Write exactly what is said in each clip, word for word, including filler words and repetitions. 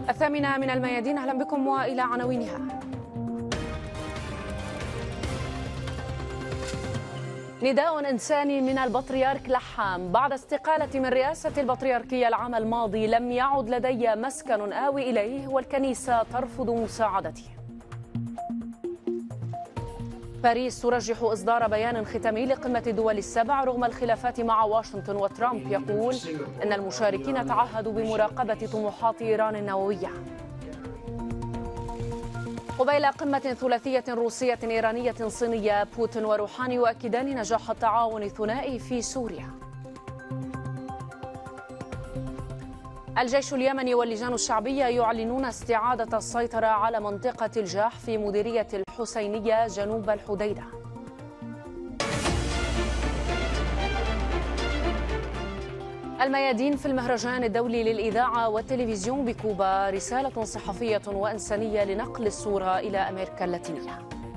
الثامنة من الميادين، أهلا بكم وإلى عناوينها. نداء إنساني من البطريرك لحام: بعد استقالتي من رئاسة البطريركية العام الماضي لم يعد لدي مسكن آوي إليه والكنيسة ترفض مساعدتي. باريس ترجح إصدار بيان ختامي لقمة الدول السبع رغم الخلافات مع واشنطن، وترامب يقول إن المشاركين تعهدوا بمراقبة طموحات إيران النووية. قبيل قمة ثلاثية روسية إيرانية صينية، بوتين وروحاني يؤكدان نجاح التعاون الثنائي في سوريا. الجيش اليمني واللجان الشعبية يعلنون استعادة السيطرة على منطقة الجاح في مديرية الحسينية جنوب الحديدة. الميادين في المهرجان الدولي للإذاعة والتلفزيون بكوبا: رسالة صحفية وإنسانية لنقل الصورة إلى أمريكا اللاتينية.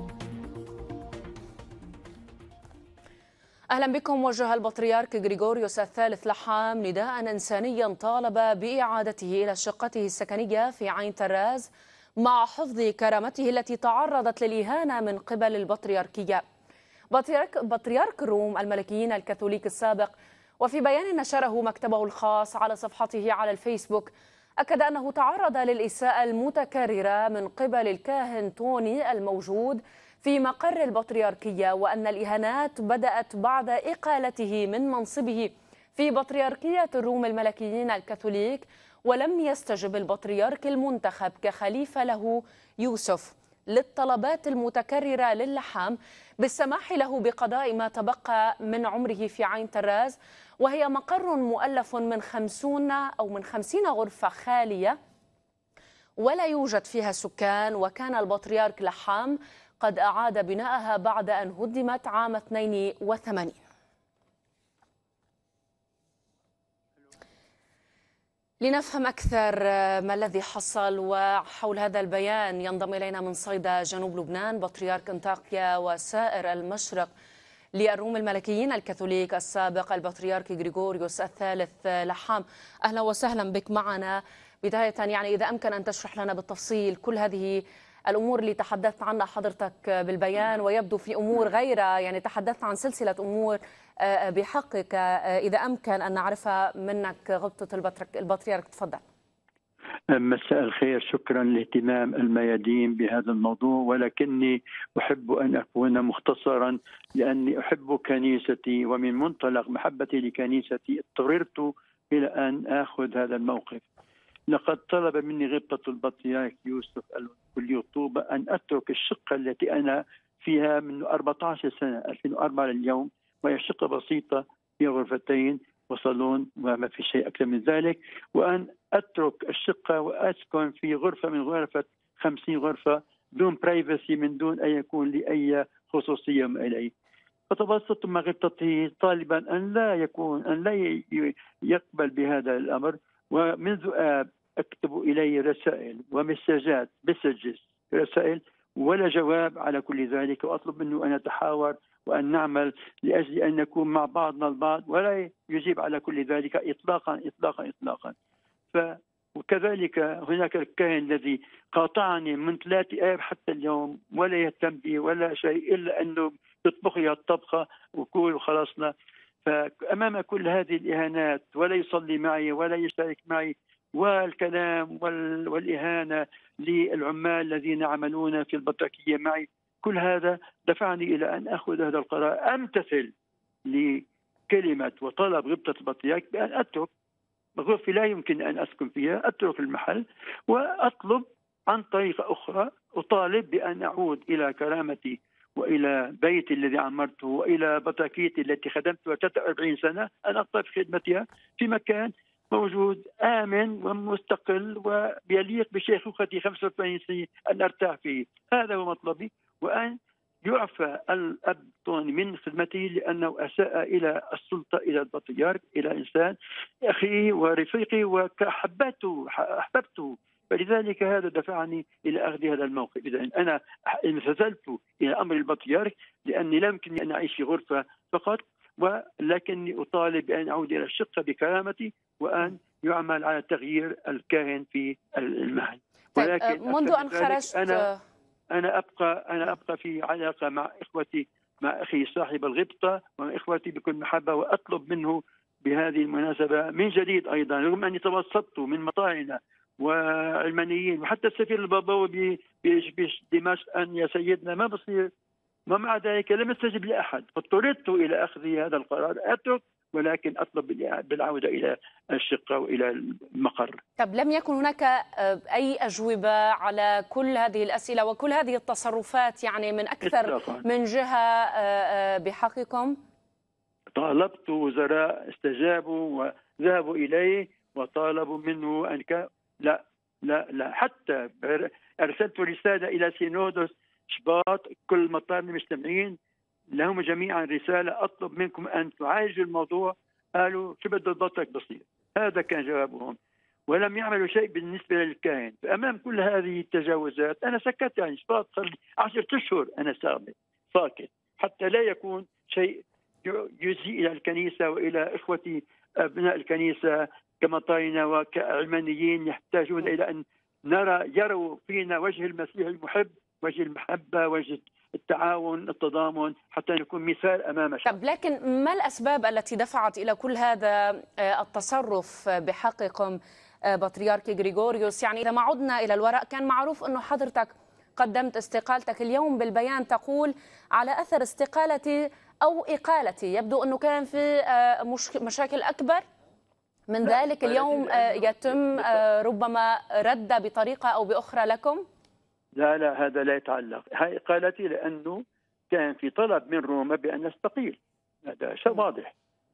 أهلا بكم. وجه البطريرك غريغوريوس الثالث لحام نداء إنسانيا طالب بإعادته إلى شقته السكنية في عين تراز مع حفظ كرامته التي تعرضت للإهانة من قبل البطريركية. بطريرك, بطريرك روم الملكيين الكاثوليك السابق، وفي بيان نشره مكتبه الخاص على صفحته على الفيسبوك، أكد أنه تعرض للإساءة المتكررة من قبل الكاهن توني الموجود في مقر البطريركية، وأن الإهانات بدأت بعد إقالته من منصبه في بطريركية الروم الملكيين الكاثوليك، ولم يستجب البطريرك المنتخب كخليفة له يوسف للطلبات المتكررة للحام بالسماح له بقضاء ما تبقى من عمره في عين تراز، وهي مقر مؤلف من خمسون أو من خمسين غرفة خالية ولا يوجد فيها سكان، وكان البطريرك لحام قد أعاد بناءها بعد أن هدمت عام اثنين وثمانين. لنفهم أكثر ما الذي حصل وحول هذا البيان ينضم إلينا من صيدا جنوب لبنان بطريرك أنطاكيا وسائر المشرق للروم الملكيين الكاثوليك السابق البطريرك غريغوريوس الثالث لحام. أهلا وسهلا بك معنا. بداية يعني إذا أمكن أن تشرح لنا بالتفصيل كل هذه الأمور اللي تحدثت عنها حضرتك بالبيان، ويبدو في أمور غيرها، يعني تحدثت عن سلسلة أمور بحقك، إذا أمكن أن نعرفها منك غبطة البطريرك. تفضل. مساء الخير، شكرا لاهتمام الميادين بهذا الموضوع، ولكني أحب أن أكون مختصرا لأني أحب كنيستي، ومن منطلق محبتي لكنيستي اضطررت إلى أن أخذ هذا الموقف. لقد طلب مني غبطة البطريرك يوسف الكلي طوبة أن أترك الشقة التي أنا فيها من أربعة عشر سنة ألفين وأربعة لليوم، وهي شقة بسيطة في غرفتين وصالون وما في شيء أكثر من ذلك، وأن أترك الشقة وأسكن في غرفة من غرفة خمسين غرفة دون برايفسي، من دون أن يكون لي أي خصوصية ما إليه. فتبسطت مع غبطته طالبا أن لا يكون أن لا يقبل بهذا الأمر، ومنذ آب أكتب إليه رسائل ومساجات مسجز رسائل ولا جواب على كل ذلك، وأطلب منه أن نتحاور وأن نعمل لأجل أن نكون مع بعضنا البعض، ولا يجيب على كل ذلك إطلاقا إطلاقا إطلاقا. ف وكذلك هناك الكاهن الذي قاطعني من ثلاثة آب حتى اليوم، ولا يهتم بي ولا شيء إلا أنه يطبخ لي الطبخة وكل وخلصنا. فأمام كل هذه الإهانات ولا يصلي معي ولا يشترك معي، والكلام والإهانة للعمال الذين يعملون في البطريركية معي، كل هذا دفعني إلى أن أخذ هذا القرار، أمتثل لكلمة وطلب غبطة البطريرك بأن أترك غرفة لا يمكن أن أسكن فيها، أترك المحل وأطلب عن طريقة أخرى، أطالب بأن أعود إلى كرامتي وإلى بيتي الذي عمرته وإلى بطريركيتي التي خدمتها ثلاثة وأربعين سنة، أن أطلب خدمتها في مكان موجود آمن ومستقل ويليق بشيخوختي خمسة وثمانين سنة أن أرتاح فيه. هذا هو مطلبي، وأن يعفى الأب طوني من خدمته لأنه أساء إلى السلطة، إلى البطريرك، إلى إنسان أخيه ورفيقي وكأحببته أحببته. فلذلك هذا دفعني إلى أخذ هذا الموقف. إذا أنا امتثلت إلى أمر البطريرك لأني لا يمكن أن أعيش في غرفة فقط، ولكني أطالب بأن أعود إلى الشقة بكرامتي وأن يعمل على تغيير الكاهن في المهل. طيب ولكن منذ أن خرجت أنا أنا أبقى أنا أبقى في علاقة مع إخوتي، مع أخي صاحب الغبطة وإخوتي بكل محبة، وأطلب منه بهذه المناسبة من جديد أيضا، رغم أني توسطت من مطاعنة وعلمانيين وحتى السفير البابوي بدمشق أن يا سيدنا ما بصير، ومع ذلك لم يستجب لأحد، فاضطررت إلى أخذ هذا القرار، أترك ولكن أطلب بالعودة إلى الشقة وإلى المقر. طب لم يكن هناك أي أجوبة على كل هذه الأسئلة وكل هذه التصرفات يعني من أكثر إطلاقاً. من جهة بحقكم؟ طالبت وزراء استجابوا وذهبوا إليه وطالبوا منه أن ك... لا لا لا حتى أرسلت رسالة إلى سينودوس شباط، كل مطار المجتمعين لهم جميعا رسالة أطلب منكم أن تعالجوا الموضوع. قالوا شو بده ضغطك بصير، هذا كان جوابهم، ولم يعملوا شيء بالنسبة للكاهن. فأمام كل هذه التجاوزات أنا سكت، يعني شباط صار لي عشرة أشهر أنا ساكت حتى لا يكون شيء يسيء إلى الكنيسة وإلى إخوتي أبناء الكنيسة كمطاينة وكعلمانيين يحتاجون إلى أن نرى يروا فينا وجه المسيح المحب، وجه المحبة، وجه التعاون، التضامن، حتى نكون مثال أمام الشعب. طب لكن ما الأسباب التي دفعت إلى كل هذا التصرف بحقكم بطريرك غريغوريوس؟ يعني إذا ما عدنا إلى الوراء كان معروف أنه حضرتك قدمت استقالتك، اليوم بالبيان تقول على أثر استقالتي أو إقالتي. يبدو أنه كان في مشاكل أكبر من ذلك اليوم يتم ربما رد بطريقة أو بأخرى لكم؟ لا لا هذا لا يتعلق، هاي إقالتي لأنه كان في طلب من روما بأن نستقيل، هذا شيء واضح.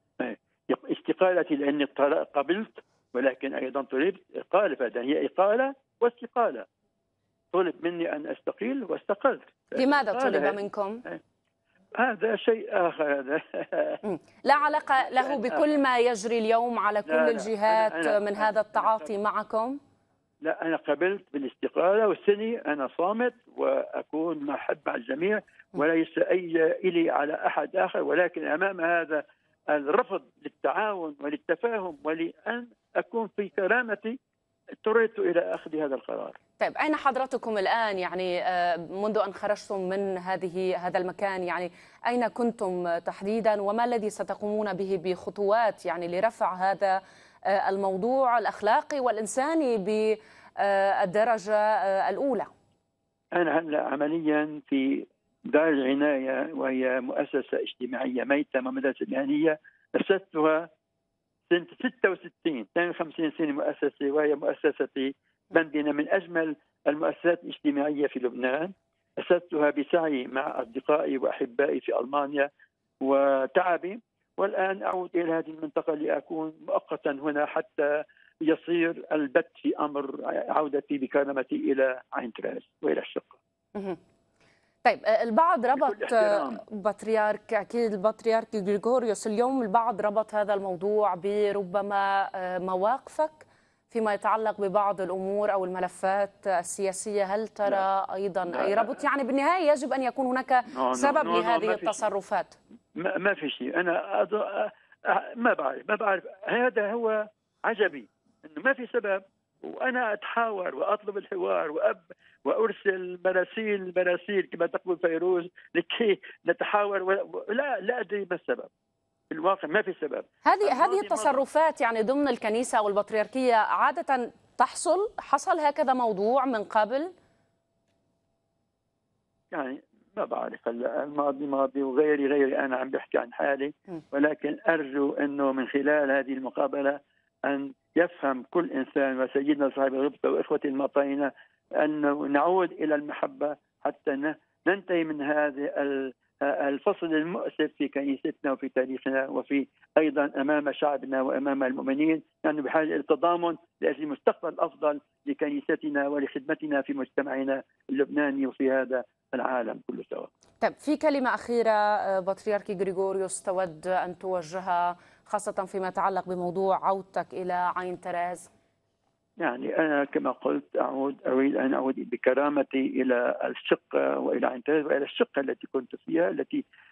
استقالتي لأني قبلت، ولكن أيضا طلبت إقالة، فهذا هي إقالة واستقالة. طلب مني أن أستقيل واستقلت. لماذا طلب منكم؟ هذا شيء آخر، هذا لا علاقة له بكل ما يجري اليوم على كل لا لا الجهات أنا أنا من هذا التعاطي معكم؟ لا أنا قبلت بالاستقالة والسنة أنا صامت وأكون محب مع الجميع وليس أي إلي على أحد آخر، ولكن أمام هذا الرفض للتعاون وللتفاهم ولأن أكون في كرامتي اضطررت إلى أخذ هذا القرار. طيب أين حضرتكم الآن؟ يعني منذ أن خرجتم من هذه هذا المكان، يعني أين كنتم تحديدا وما الذي ستقومون به بخطوات يعني لرفع هذا الموضوع الأخلاقي والإنساني بالدرجة الأولى؟ أنا هلا عمليا في دار العناية، وهي مؤسسة اجتماعية ميتة ومدرسة مهنية أسستها سنة ستة وستين، اثنين وخمسين سنة مؤسسة، وهي مؤسستي بندنا من أجمل المؤسسات الاجتماعية في لبنان. أسستها بسعي مع أصدقائي وأحبائي في ألمانيا وتعبي، والآن أعود إلى هذه المنطقة لأكون مؤقتا هنا حتى يصير البت في أمر عودتي بكرامتي إلى عين تراس وإلى الشقة. طيب البعض ربط بطريرك، أكيد البطريرك غريغوريوس، اليوم البعض ربط هذا الموضوع بربما مواقفك فيما يتعلق ببعض الأمور أو الملفات السياسية. هل ترى لا. أيضا لا. أي ربط؟ يعني بالنهاية يجب أن يكون هناك نو سبب نو لهذه نو التصرفات. ما, ما في شيء، أنا أض... ما بعرف ما بعرف هذا هو عجبي إنه ما في سبب، وأنا أتحاور وأطلب الحوار وأب وأرسل مراسيل مراسيل كما تقول فيروز لكي نتحاور ولا لا أدري ما السبب. في الواقع ما في سبب. هذه هذه التصرفات يعني ضمن الكنيسة أو البطريركية عادة تحصل، حصل هكذا موضوع من قبل؟ يعني ما بعرف، هلا الماضي ماضي وغيري غيري، أنا عم بحكي عن حالي، ولكن أرجو أنه من خلال هذه المقابلة أن يفهم كل إنسان وسيدنا صاحب الغبطة وإخوتي المطاينة أنه نعود إلى المحبة حتى ننتهي من هذه الفصل المؤسف في كنيستنا وفي تاريخنا وفي أيضا أمام شعبنا وأمام المؤمنين، لأنه يعني بحاجة إلى التضامن لأجل مستقبل أفضل لكنيستنا ولخدمتنا في مجتمعنا اللبناني وفي هذا العالم كله سوا. طيب في كلمة أخيرة بطريرك غريغوريوس تود أن توجهها خاصة فيما يتعلق بموضوع عودتك إلى عين تراز؟ يعني أنا كما قلت أعود أريد أن أعود بكرامتي إلى الشقة وإلى عين تراز وإلى الشقة التي كنت فيها، التي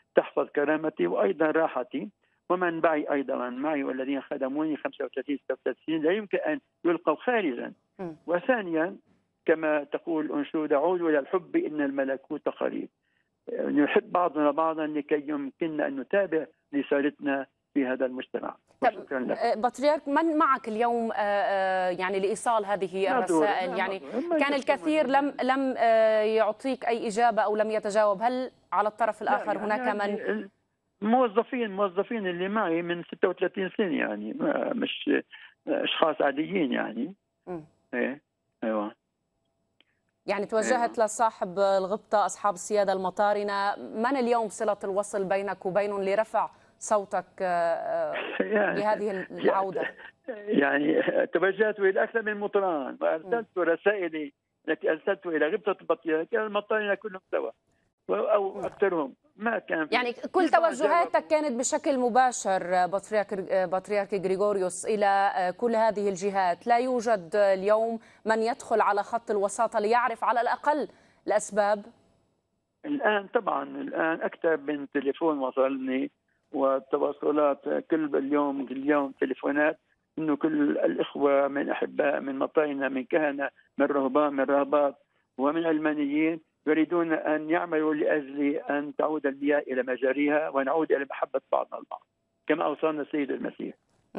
تحفظ كرامتي وأيضا راحتي ومن معي أيضا من معي والذين خدموني خمسة وثلاثين ستة وثلاثين لا يمكن أن يلقوا خارجا. م. وثانيا كما تقول الأنشودة عودوا إلى الحب إن الملكوت قريب. نحب بعضنا بعضا لكي يمكننا أن نتابع رسالتنا في هذا المجتمع. شكرا لك. بطريرك من معك اليوم يعني لإيصال هذه الرسائل؟ يعني كان الكثير لم لم يعطيك أي إجابة أو لم يتجاوب، هل على الطرف الآخر يعني هناك يعني من موظفين موظفين اللي معي من ستة وثلاثين سنة، يعني مش أشخاص عاديين يعني. م. إيه أيوة. يعني توجهت أيوة. لصاحب الغبطة أصحاب السيادة المطارنة، من اليوم صلة الوصل بينك وبينهم لرفع صوتك يعني بهذه العودة؟ يعني توجهت إلى أكثر من مطران وأرسلت رسائلي التي أرسلتها إلى غبطة البطيئة كان المطارنة كلهم سوا أو أكثرهم، ما كان يعني كل توجهاتك كانت بشكل مباشر بطريرك بطريرك غريغوريوس إلى كل هذه الجهات. لا يوجد اليوم من يدخل على خط الوساطة ليعرف على الأقل الأسباب؟ الآن طبعا الآن أكثر من تليفون وصلني والتواصلات كل اليوم اليوم تليفونات إنه كل الإخوة من أحباء من مطاينة من كهنة من رهبان من راهبات ومن علمانيين يريدون أن يعملوا لأجل أن تعود المياه إلى مجاريها ونعود إلى محبة بعضنا البعض كما أوصانا السيد المسيح.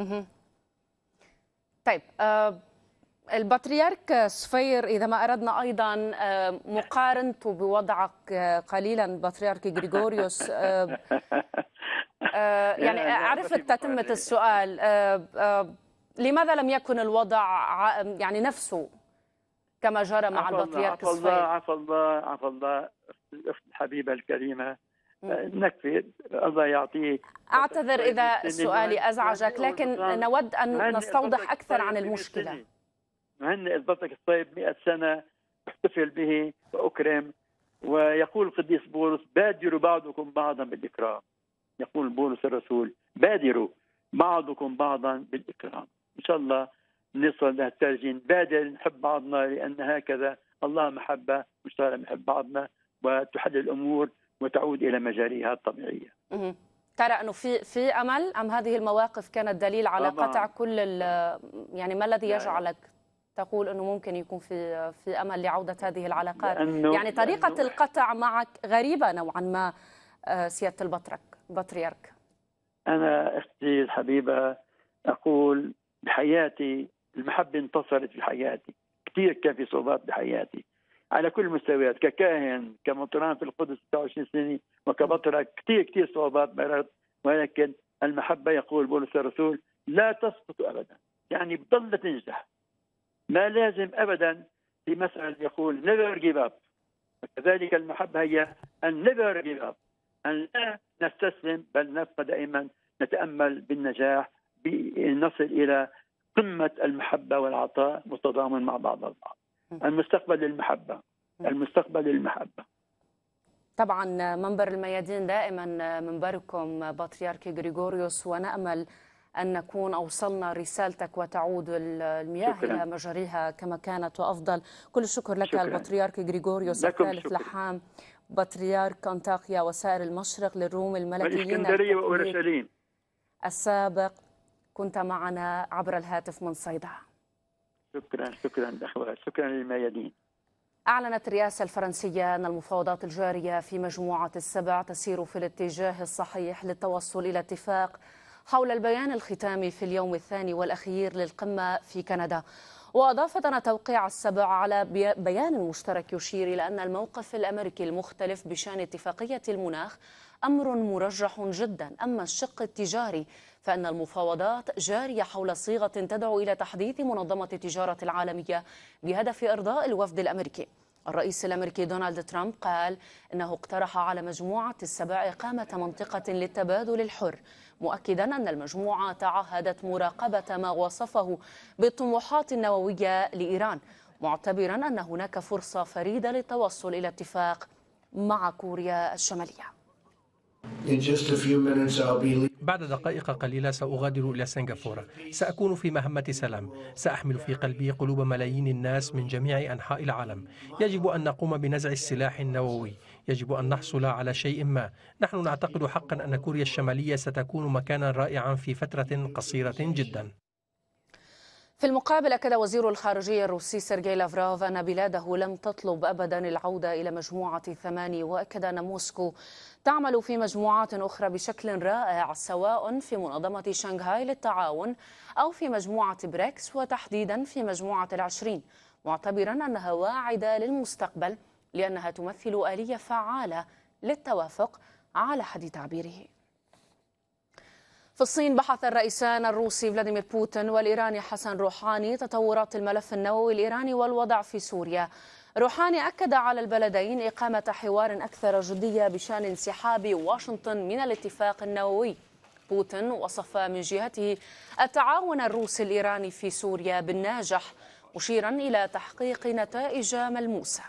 طيب آه البطريرك صفير، إذا ما أردنا أيضا آه مقارنته بوضعك آه قليلا بطريرك غريغوريوس آه آه يعني عرفت تتمة السؤال. آه آه لماذا لم يكن الوضع يعني نفسه كما جرى مع البطريرك صفير؟ عفى الله عفى الله الأخت الحبيبة الكريمة. نكفي الله يعطيك. أعتذر إذا سؤالي أزعجك، لكن نود أن نستوضح أكثر عن المشكلة. نهنئ البطريرك الطيب مئة سنة احتفل به وأكرم. ويقول القديس بولس بادروا بعضكم بعضا بالإكرام. يقول بولس الرسول بادروا بعضكم بعضا بالإكرام. إن شاء الله نصل لهالترجين بادر نحب بعضنا لأن هكذا الله محبة مش نحب بعضنا وتحل الأمور وتعود إلى مجاريها الطبيعية. ترى أنه في في أمل أم هذه المواقف كانت دليل على طبعا. قطع كل يعني ما الذي يجعلك تقول أنه ممكن يكون في في أمل لعودة هذه العلاقات؟ يعني طريقة القطع معك غريبة نوعا ما سيادة البطرك بطريرك. أنا أختي الحبيبة أقول بحياتي المحبة انتصرت في حياتي. كثير كان في صعوبات بحياتي على كل المستويات ككاهن كمطران في القدس ستة وعشرين سنة وكبطرك كثير كثير صعوبات مرت، ولكن المحبة يقول بولس الرسول لا تسقط أبدا، يعني بضل تنجح. ما لازم أبدا في مسألة يقول never give up. وكذلك المحبة هي أن never give up، أن لا نستسلم بل نبقى دائما نتأمل بالنجاح نصل إلى قمة المحبة والعطاء متضامن مع بعض البعض. المستقبل للمحبة، المستقبل للمحبة. طبعا منبر الميادين دائما منبركم بطريرك غريغوريوس، ونأمل أن نكون أوصلنا رسالتك وتعود المياه شكرا. إلى مجاريها كما كانت وأفضل. كل الشكر لك البطريرك غريغوريوس الثالث لحام بطريرك أنطاكيا وسائر المشرق للروم الملكيين والإسكندرية وأورشليم السابق، كنت معنا عبر الهاتف من صيدا. شكرا شكرا أخوات، شكرا للميادين. أعلنت الرئاسة الفرنسية أن المفاوضات الجارية في مجموعة السبع تسير في الاتجاه الصحيح للتوصل إلى اتفاق حول البيان الختامي في اليوم الثاني والأخير للقمة في كندا. وأضافت أن توقيع السبع على بيان مشترك يشير إلى أن الموقف الأمريكي المختلف بشأن اتفاقية المناخ أمر مرجح جدا. أما الشق التجاري فإن المفاوضات جارية حول صيغة تدعو إلى تحديث منظمة التجارة العالمية بهدف إرضاء الوفد الأمريكي. الرئيس الأمريكي دونالد ترامب قال إنه اقترح على مجموعة السبع إقامة منطقة للتبادل الحر، مؤكدا أن المجموعة تعهدت مراقبة ما وصفه بالطموحات النووية لإيران، معتبرا أن هناك فرصة فريدة للتوصل إلى اتفاق مع كوريا الشمالية. بعد دقائق قليلة سأغادر إلى سنغافورة. سأكون في مهمة سلام. سأحمل في قلبي قلوب ملايين الناس من جميع أنحاء العالم. يجب أن نقوم بنزع السلاح النووي. يجب أن نحصل على شيء ما. نحن نعتقد حقا أن كوريا الشمالية ستكون مكانا رائعا في فترة قصيرة جدا. في المقابل أكد وزير الخارجية الروسي سيرجي لافروف أن بلاده لم تطلب أبدا العودة إلى مجموعة الثماني، وأكد أن موسكو تعمل في مجموعات أخرى بشكل رائع سواء في منظمة شنغهاي للتعاون أو في مجموعة بريكس وتحديدا في مجموعة العشرين، معتبرا أنها واعدة للمستقبل لأنها تمثل آلية فعالة للتوافق على حد تعبيره. في الصين بحث الرئيسان الروسي فلاديمير بوتين والإيراني حسن روحاني تطورات الملف النووي الإيراني والوضع في سوريا. روحاني أكد على البلدين إقامة حوار أكثر جدية بشأن انسحاب واشنطن من الاتفاق النووي. بوتين وصف من جهته التعاون الروسي الإيراني في سوريا بالناجح، مشيرا إلى تحقيق نتائج ملموسة.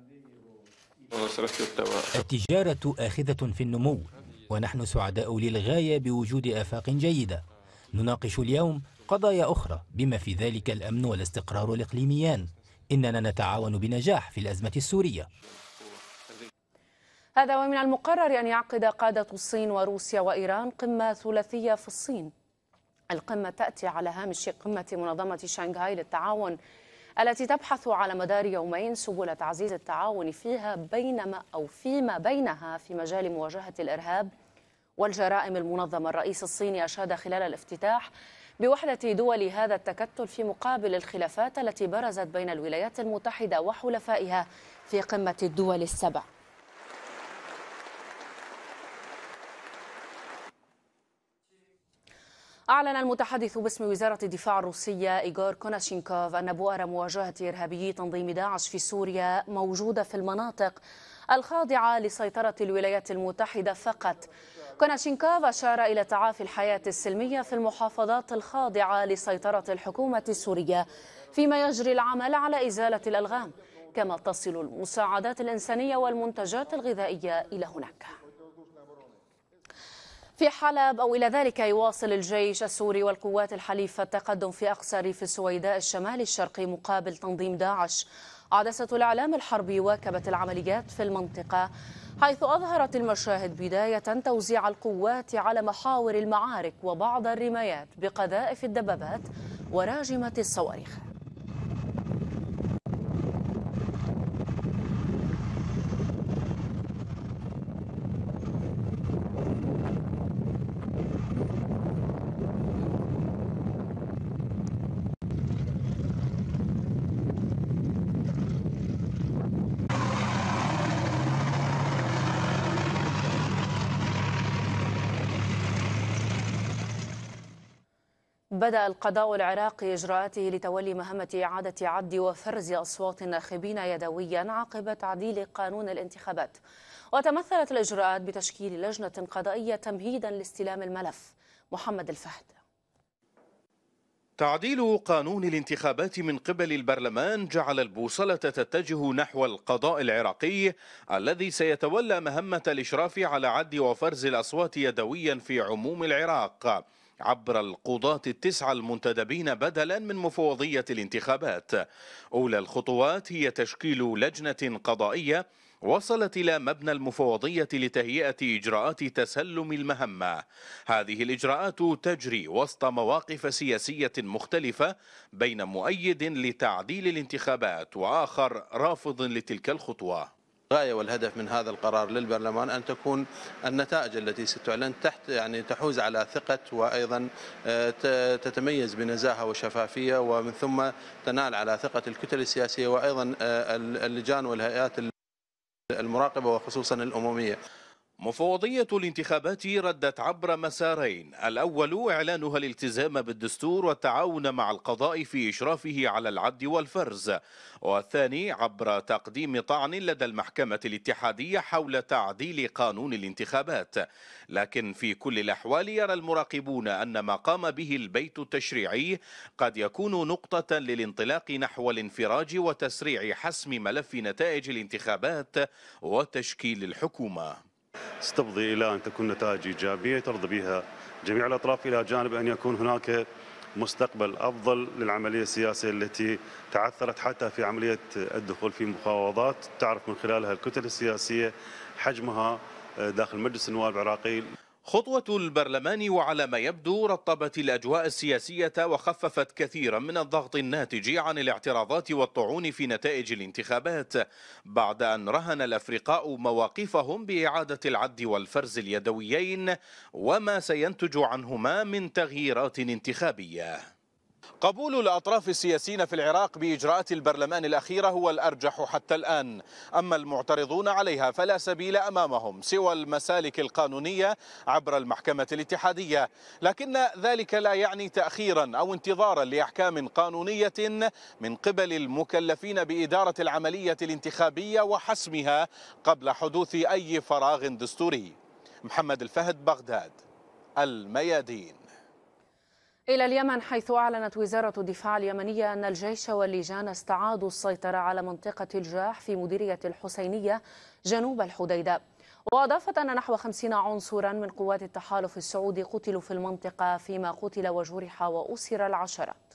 التجارة آخذة في النمو، ونحن سعداء للغاية بوجود آفاق جيدة. نناقش اليوم قضايا أخرى بما في ذلك الأمن والاستقرار الإقليميان. إننا نتعاون بنجاح في الأزمة السورية. هذا ومن المقرر أن يعقد قادة الصين وروسيا وإيران قمة ثلاثية في الصين. القمة تأتي على هامش قمة منظمة شنغهاي للتعاون التي تبحث على مدار يومين سبل تعزيز التعاون فيها بينما أو فيما بينها في مجال مواجهة الإرهاب والجرائم المنظمة. الرئيس الصيني أشاد خلال الافتتاح بوحدة دول هذا التكتل في مقابل الخلافات التي برزت بين الولايات المتحدة وحلفائها في قمة الدول السبع. أعلن المتحدث باسم وزارة الدفاع الروسية إيغور كوناشينكوف أن بؤر مواجهة إرهابيي تنظيم داعش في سوريا موجودة في المناطق الخاضعة لسيطرة الولايات المتحدة فقط. كوناشينكوف أشار إلى تعافي الحياة السلمية في المحافظات الخاضعة لسيطرة الحكومة السورية، فيما يجري العمل على إزالة الألغام، كما تصل المساعدات الإنسانية والمنتجات الغذائية إلى هناك. في حلب أو إلى ذلك يواصل الجيش السوري والقوات الحليفة التقدم في أقصى ريف السويداء الشمالي الشرقي مقابل تنظيم داعش. عدسة الإعلام الحربي واكبت العمليات في المنطقة، حيث أظهرت المشاهد بداية توزيع القوات على محاور المعارك وبعض الرمايات بقذائف الدبابات وراجمة الصواريخ. بدأ القضاء العراقي إجراءاته لتولي مهمة إعادة عد وفرز أصوات الناخبين يدويا عقب تعديل قانون الانتخابات، وتمثلت الإجراءات بتشكيل لجنة قضائية تمهيدا لاستلام الملف. محمد الفهد. تعديل قانون الانتخابات من قبل البرلمان جعل البوصلة تتجه نحو القضاء العراقي الذي سيتولى مهمة الإشراف على عد وفرز الأصوات يدويا في عموم العراق عبر القضاة التسعة المنتدبين بدلا من مفوضية الانتخابات. أولى الخطوات هي تشكيل لجنة قضائية وصلت إلى مبنى المفوضية لتهيئة إجراءات تسلم المهمة. هذه الإجراءات تجري وسط مواقف سياسية مختلفة بين مؤيد لتعديل الانتخابات وآخر رافض لتلك الخطوة. الغاية والهدف من هذا القرار للبرلمان أن تكون النتائج التي ستعلن تحت يعني تحوز على ثقة وأيضا تتميز بنزاهة وشفافية، ومن ثم تنال على ثقة الكتل السياسية وأيضا اللجان والهيئات المراقبة وخصوصا الأممية. مفوضية الانتخابات ردت عبر مسارين: الأول إعلانها الالتزام بالدستور والتعاون مع القضاء في إشرافه على العد والفرز، والثاني عبر تقديم طعن لدى المحكمة الاتحادية حول تعديل قانون الانتخابات. لكن في كل الأحوال يرى المراقبون أن ما قام به البيت التشريعي قد يكون نقطة للانطلاق نحو الانفراج وتسريع حسم ملف نتائج الانتخابات وتشكيل الحكومة. ستفضي إلى أن تكون نتائج إيجابية ترضى بها جميع الأطراف، إلى جانب أن يكون هناك مستقبل أفضل للعملية السياسية التي تعثرت حتى في عملية الدخول في مفاوضات تعرف من خلالها الكتل السياسية حجمها داخل مجلس النواب العراقي. خطوة البرلمان وعلى ما يبدو رطبت الأجواء السياسية وخففت كثيرا من الضغط الناتج عن الاعتراضات والطعون في نتائج الانتخابات، بعد أن رهن الأفرقاء مواقفهم بإعادة العد والفرز اليدويين وما سينتج عنهما من تغييرات انتخابية. قبول الأطراف السياسيين في العراق بإجراءات البرلمان الأخيرة هو الأرجح حتى الآن، أما المعترضون عليها فلا سبيل أمامهم سوى المسالك القانونية عبر المحكمة الاتحادية، لكن ذلك لا يعني تأخيرا أو انتظارا لأحكام قانونية من قبل المكلفين بإدارة العملية الانتخابية وحسمها قبل حدوث أي فراغ دستوري. محمد الفهد، بغداد، الميادين. إلى اليمن، حيث أعلنت وزارة الدفاع اليمنية أن الجيش واللجان استعادوا السيطرة على منطقة الجاح في مديرية الحسينية جنوب الحديدة، وأضافت أن نحو خمسين عنصرا من قوات التحالف السعودي قتلوا في المنطقة، فيما قتل وجرح وأسر العشرات.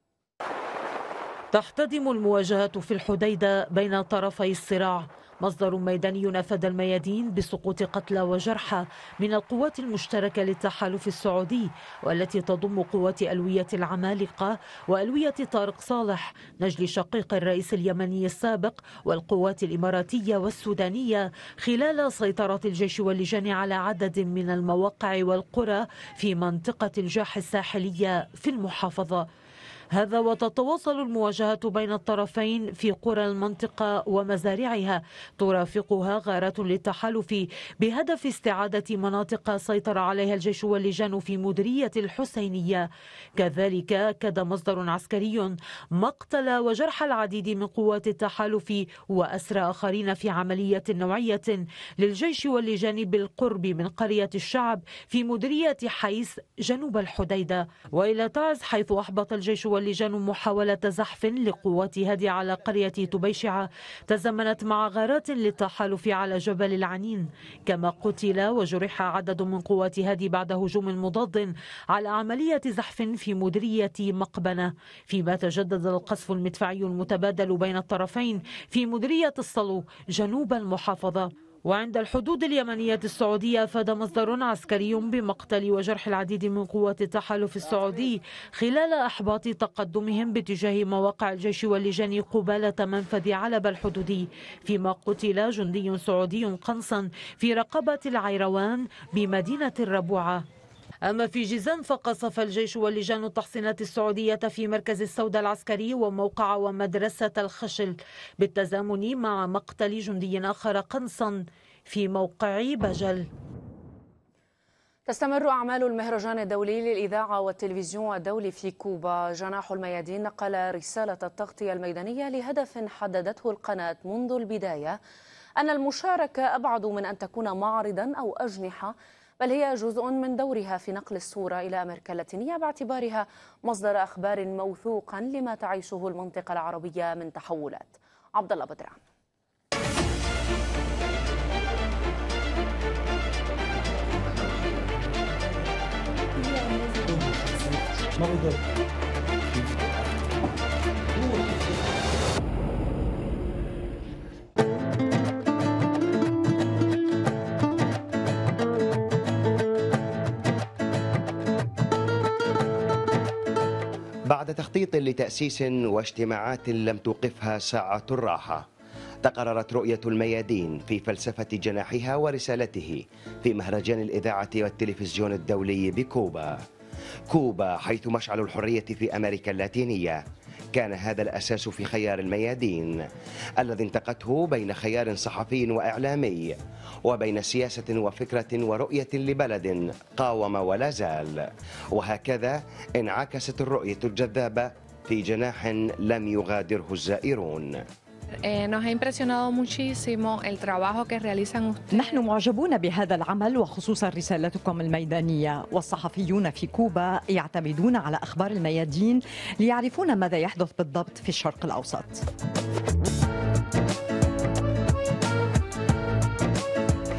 تحتدم المواجهة في الحديدة بين طرفي الصراع. مصدر ميداني نفذ الميادين بسقوط قتلى وجرحى من القوات المشتركة للتحالف السعودي، والتي تضم قوات ألوية العمالقة وألوية طارق صالح نجل شقيق الرئيس اليمني السابق، والقوات الإماراتية والسودانية، خلال سيطرة الجيش واللجان على عدد من المواقع والقرى في منطقة الجاح الساحلية في المحافظة. هذا وتتواصل المواجهة بين الطرفين في قرى المنطقة ومزارعها، ترافقها غارات للتحالف بهدف استعادة مناطق سيطر عليها الجيش واللجان في مديرية الحسينية. كذلك أكد مصدر عسكري مقتل وجرح العديد من قوات التحالف وأسرى آخرين في عملية نوعية للجيش واللجان بالقرب من قرية الشعب في مديرية حيس جنوب الحديدة. وإلى تعز، حيث أحبط الجيش واللجان محاولة زحف لقوات هادي على قرية تبيشعة تزامنت مع غارات للتحالف على جبل العنين، كما قتل وجرح عدد من قوات هادي بعد هجوم مضاد على عملية زحف في مديرية مقبنة، فيما تجدد القصف المدفعي المتبادل بين الطرفين في مديرية الصلو جنوب المحافظة. وعند الحدود اليمنية السعودية، أفاد مصدر عسكري بمقتل وجرح العديد من قوات التحالف السعودي خلال إحباط تقدمهم باتجاه مواقع الجيش واللجان قبالة منفذ علب الحدودي، فيما قتل جندي سعودي قنصا في رقبة العيروان بمدينة الربوعة. أما في جيزان، فقصف الجيش واللجان التحصينات السعودية في مركز السودة العسكري وموقع ومدرسة الخشل، بالتزامن مع مقتل جندي آخر قنصا في موقع بجل. تستمر أعمال المهرجان الدولي للإذاعة والتلفزيون الدولي في كوبا. جناح الميادين نقل رسالة التغطية الميدانية لهدف حددته القناة منذ البداية، أن المشاركة أبعد من أن تكون معرضا أو أجنحة، بل هي جزء من دورها في نقل الصورة إلى أمريكا اللاتينية باعتبارها مصدر أخبار موثوقا لما تعيشه المنطقة العربية من تحولات. عبد الله بدران. بعد تخطيط لتأسيس واجتماعات لم توقفها ساعة الراحة، تقررت رؤية الميادين في فلسفة جناحها ورسالته في مهرجان الإذاعة والتلفزيون الدولي بكوبا. كوبا حيث مشعل الحرية في أمريكا اللاتينية، كان هذا الأساس في خيار الميادين الذي انتقته بين خيار صحفي وإعلامي، وبين سياسة وفكرة ورؤية لبلد قاوم ولا زال. وهكذا انعكست الرؤية الجذابة في جناح لم يغادره الزائرون. نحن معجبون بهذا العمل وخصوصا رسالتكم الميدانية، والصحفيون في كوبا يعتمدون على أخبار الميادين ليعرفون ماذا يحدث بالضبط في الشرق الأوسط. أهدى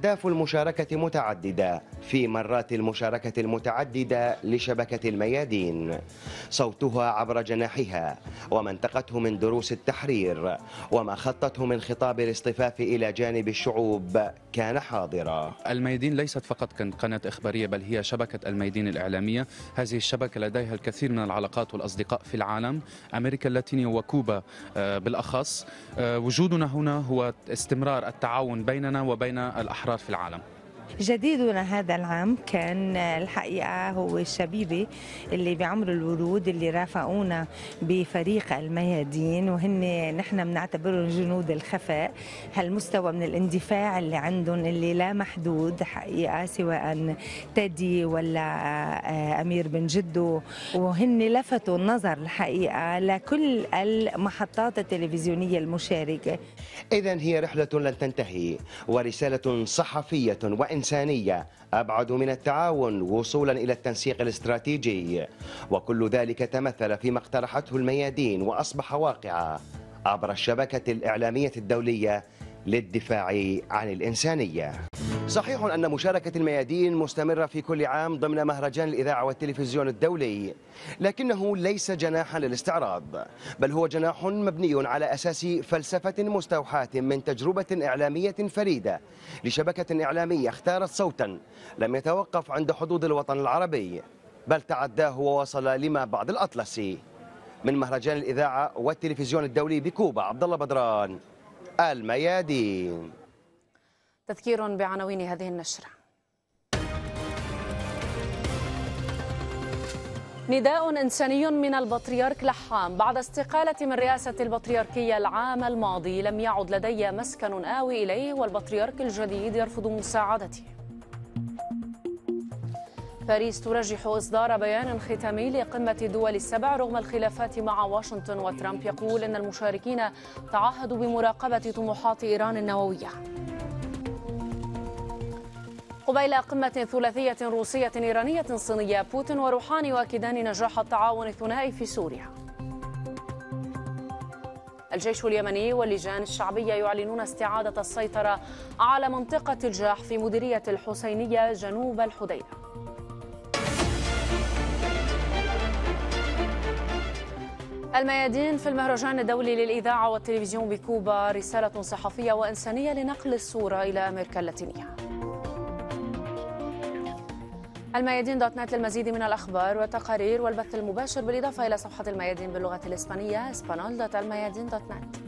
أهداف المشاركة متعددة في مرات المشاركة المتعددة لشبكة الميادين، صوتها عبر جناحها ومنطقته من دروس التحرير وما خطته من خطاب الاصطفاف إلى جانب الشعوب كان حاضرا. الميادين ليست فقط قناة إخبارية بل هي شبكة الميادين الإعلامية. هذه الشبكة لديها الكثير من العلاقات والأصدقاء في العالم، أمريكا اللاتينية وكوبا بالأخص. وجودنا هنا هو استمرار التعاون بيننا وبين الأحرار في العالم. جديدنا هذا العام كان الحقيقة هو الشبيبة اللي بعمر الورود اللي رافقونا بفريق الميادين، وهن نحن بنعتبرهم جنود الخفاء. هالمستوى من الاندفاع اللي عندهم اللي لا محدود حقيقة، سواء تادي ولا أمير بن جدو، وهن لفتوا النظر الحقيقة لكل المحطات التلفزيونية المشاركة. إذن هي رحلة لن تنتهي ورسالة صحفية وإنسانية أبعد من التعاون وصولا إلى التنسيق الاستراتيجي، وكل ذلك تمثل فيما اقترحته الميادين وأصبح واقعا عبر الشبكة الإعلامية الدولية للدفاع عن الإنسانية. صحيح أن مشاركة الميادين مستمرة في كل عام ضمن مهرجان الإذاعة والتلفزيون الدولي، لكنه ليس جناحا للاستعراض، بل هو جناح مبني على أساس فلسفة مستوحاة من تجربة إعلامية فريدة لشبكة إعلامية اختارت صوتا لم يتوقف عند حدود الوطن العربي، بل تعداه ووصل لما بعد الأطلسي. من مهرجان الإذاعة والتلفزيون الدولي بكوبا، عبد الله بدران، الميادين. تذكير بعناوين هذه النشرة. نداء إنساني من البطريرك لحام: بعد استقالة من رئاسة البطريركية العام الماضي لم يعد لدي مسكن آوي إليه، والبطريرك الجديد يرفض مساعدتي. باريس ترجح إصدار بيان ختامي لقمة الدول السبع رغم الخلافات مع واشنطن، وترامب يقول إن المشاركين تعهدوا بمراقبة طموحات إيران النووية. قبيل قمة ثلاثية روسية إيرانية صينية، بوتين وروحاني يؤكدان نجاح التعاون الثنائي في سوريا. الجيش اليمني واللجان الشعبية يعلنون استعادة السيطرة على منطقة الجاح في مديرية الحسينية جنوب الحديدة. الميادين في المهرجان الدولي للإذاعة والتلفزيون بكوبا، رسالة صحفية وإنسانية لنقل الصورة إلى أمريكا اللاتينية. الميادين دوت نت للمزيد من الأخبار والتقارير والبث المباشر، بالإضافة إلى صفحة الميادين باللغة الإسبانية اسبانول دوت الميادين دوت نت.